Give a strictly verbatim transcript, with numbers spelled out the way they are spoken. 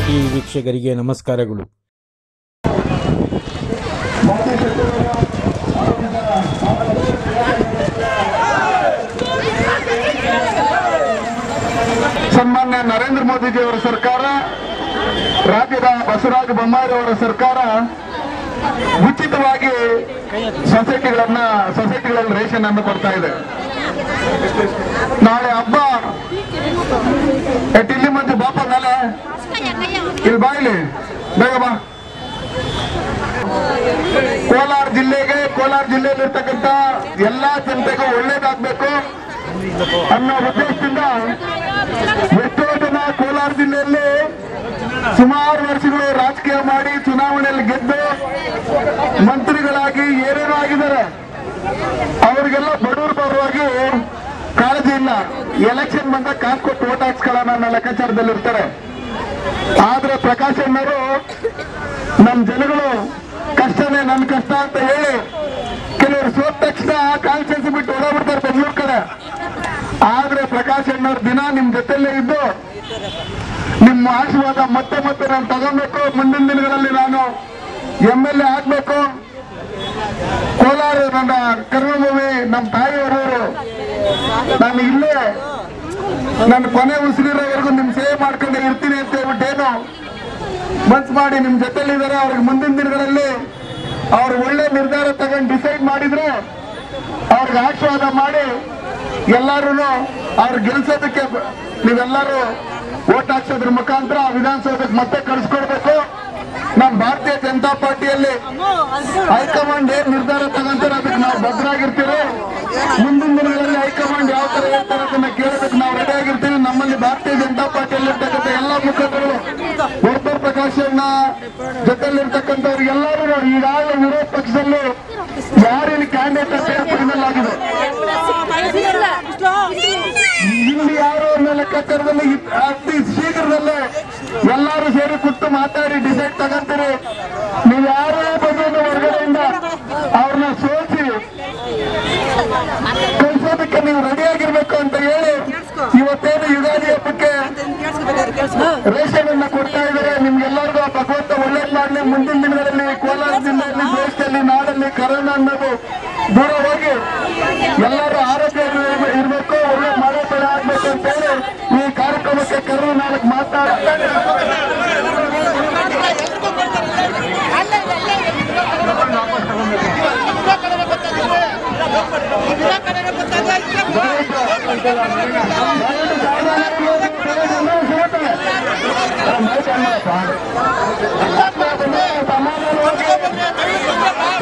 TV ವೀಕ್ಷಕರಿಗೆ ನಮಸ್ಕಾರಗಳು. ಸನ್ಮಾನ್ಯ ನರೇಂದ್ರ ಮೋದಿಜಿ ಅವರ ಸರ್ಕಾರ, ರಾಜ್ಯದ ಬಸವರಾಜ ಬೊಮ್ಮಾಯಿ ಅವರ ಸರ್ಕಾರ ಉಚಿತವಾಗಿ ಸೊಸೈಟಿಗಳನ್ನ ಸೊಸೈಟಿಗಳಲ್ಲಿ ರೇಷನ್ ಅನ್ನು ಕೊಡ್ತಾ ಇದೆ. ನಾಳೆ ಹಬ್ಬ ಇಲ್ಲಿ ಮಂದಿ ಬಾಪ ಮೇಲೆ ಇಲ್ಲಿ ಬಾಯಿಲಿ ಬೇಗ ಬಾ. ಕೋಲಾರ ಜಿಲ್ಲೆಗೆ ಕೋಲಾರ ಜಿಲ್ಲೆಯಲ್ಲಿರ್ತಕ್ಕಂಥ ಎಲ್ಲಾ ಜನತೆಗೂ ಒಳ್ಳೇದಾಗಬೇಕು ಅನ್ನೋ ಉದ್ದೇಶದಿಂದ ಎಷ್ಟೋ ಜನ ಕೋಲಾರ ಜಿಲ್ಲೆಯಲ್ಲಿ ಸುಮಾರು ವರ್ಷಗಳು ರಾಜಕೀಯ ಮಾಡಿ ಚುನಾವಣೆಯಲ್ಲಿ ಗೆದ್ದು ಮಂತ್ರಿಗಳಾಗಿ ಏನೇನೋ ಆಗಿದ್ದಾರೆ. ಅವರಿಗೆಲ್ಲ ಬಡವರು ಪರವಾಗಿ ಕಾಳಜಿ ಇಲ್ಲ. ಎಲೆಕ್ಷನ್ ಬಂದಾಗ ಕಾಸು ಕೊಟ್ಟು ಓಟ್ ಹಾಕ್ಸ್ಕೊಳ್ಳೋಣ ಅನ್ನೋ ಲೆಕ್ಕಾಚಾರದಲ್ಲಿ ಇರ್ತಾರೆ. ಆದ್ರೆ ಪ್ರಕಾಶ್ ಅಣ್ಣವರು ನಮ್ಮ ಜನಗಳು ಕಷ್ಟನೇ ನನ್ನ ಕಷ್ಟ ಅಂತ ಹೇಳಿ ಕೆಲವರು ಸೋತ ತಕ್ಷಣ ಕಾನ್ಸ್ಟಿಟ್ಯೂನ್ಸಿ ಬಿಟ್ಟು ಓಡಾಡ್ಬಿಡ್ತಾರೆ ಬೆಂಗಳೂರು ಕಡೆ. ಆದ್ರೆ ಪ್ರಕಾಶ್ ಅಣ್ಣವ್ರ ದಿನ ನಿಮ್ ಜೊತೆಲ್ಲೇ ಇದ್ದು ನಿಮ್ಮ ಆಶೀರ್ವಾದ ಮತ್ತೆ ಮತ್ತೆ ನಾನು ತಗೊಬೇಕು. ಮುಂದಿನ ದಿನಗಳಲ್ಲಿ ನಾನು ಎಂ ಎಲ್ ಎ ಆಗ್ಬೇಕು. ಕೋಲಾರ ನನ್ನ ಕರ್ಮಭೂಮಿ, ನಮ್ಮ ತಾಯಿಯವರವರು, ನಾನು ಇಲ್ಲೇ ನನ್ನ ಕೊನೆ ಉಸಿರಿರೋವರೆಗೂ ನಿಮ್ ಸೇವೆ ಮಾಡ್ಕೊಂಡೆ ಇರ್ತೀನಿ ಅಂತ ಹೇಳ್ಬಿಟ್ಟು ಏನು ಮನ್ಸು ಮಾಡಿ ನಿಮ್ ಜೊತೆಲಿದ್ದಾರೆ. ಅವ್ರಿಗೆ ಮುಂದಿನ ದಿನಗಳಲ್ಲಿ ಅವ್ರು ಒಳ್ಳೆ ನಿರ್ಧಾರ ತಗೊಂಡು ಡಿಸೈಡ್ ಮಾಡಿದ್ರೆ ಅವ್ರಿಗೆ ಆಶೀರ್ವಾದ ಮಾಡಿ ಎಲ್ಲರೂ ಅವ್ರು ಗೆಲ್ಸೋದಕ್ಕೆ ನೀವೆಲ್ಲರೂ ಓಟ್ ಹಾಕ್ಸೋದ್ರ ಮುಖಾಂತರ ವಿಧಾನಸೌಧಕ್ಕೆ ಮತ್ತೆ ಕಳಿಸ್ಕೊಡ್ಬೇಕು. ನಮ್ಮ ಭಾರತೀಯ ಜನತಾ ಪಾರ್ಟಿಯಲ್ಲಿ ಹೈಕಮಾಂಡ್ ಏನ್ ನಿರ್ಧಾರ ತಗೊಂತಾರೆ ಅದಕ್ಕೆ ನಾವು ಭದ್ರಾಗಿರ್ತೀವಿ. ಮುಂದಿನ ದಿನಗಳಲ್ಲಿ ಹೈಕಮಾಂಡ್ ಯಾವ ತರ ಹೇಳ್ತಾರೆ ಅದನ್ನ ಕೇಳೋದಕ್ಕೆ ನಾವು ರೆಡಿ ಆಗಿರ್ತೀವಿ. ನಮ್ಮಲ್ಲಿ ಭಾರತೀಯ ಜನತಾ ಪಾರ್ಟಿಯಲ್ಲಿ ಇರ್ತಕ್ಕಂಥ ಎಲ್ಲ ಮುಖಂಡರು, ವರ್ತೂರ್ ಪ್ರಕಾಶ್ ಅಣ್ಣ ಜೊತೆಲಿರ್ತಕ್ಕಂಥವ್ರಿಗೆಲ್ಲರೂ ಈಗಾಗಲೇ ವಿರೋಧ ಪಕ್ಷದಲ್ಲಿ ಯಾರೇನು ಕ್ಯಾಂಡಿಡೇಟ್ ಅಂತ ಫೈನಲ್ ಆಗಿದೆ. ಇಲ್ಲಿ ಯಾರು ಅನ್ನೋ ಲೆಕ್ಕಾಚಾರದಲ್ಲಿ ಅತಿ ಶೀಘ್ರದಲ್ಲೇ ಎಲ್ಲರೂ ಸೇರಿ ಕೂತು ಮಾತಾಡಿ ಡಿಸೈಡ್ ತಗೊಂತೀರಿ. ನೀವು ಯಾರೇ ಬಂದು ಹೊರಗಡೆಯಿಂದ ಅವ್ರನ್ನ ಸೋಲಿಸಿ ಕಳಿಸೋದಕ್ಕೆ ನೀವು ರೆಡಿ ಆಗಿರ್ಬೇಕು ಅಂತ ಹೇಳಿ ಇವತ್ತೇನು ಯುಗಾದಿ ಹಬ್ಬಕ್ಕೆ ರೇಷನ್ ಅನ್ನ ಕೊಡ್ತಾ ಇದ್ದಾರೆ. ನಿಮ್ಗೆಲ್ಲರಿಗೂ ಭಗವಂತ ಒಳ್ಳೇದ್ ಮಾಡಲಿ. ಮುಂದಿನ ದಿನಗಳಲ್ಲಿ ಕೋಲಾರ ಜಿಲ್ಲೆಯಲ್ಲಿ, ದೇಶದಲ್ಲಿ, ನಾಡಲ್ಲಿ ಕರೋನಾ ಅನ್ನೋದು ದೂರ ಹೋಗಿ ಎಲ್ಲರೂ ಆರೋಗ್ಯ ಇರಬೇಕು, ಒಳ್ಳೆ ಮಳೆ ಬೆಳೆ ಆಗ್ಬೇಕು ಅಂತ ಹೇಳಿ ಈ ಕಾರ್ಯಕ್ರಮಕ್ಕೆ ಕರೆದು ನಾಲ್ಕು ಮಾತಾಡ ಸಮಾಧಾನ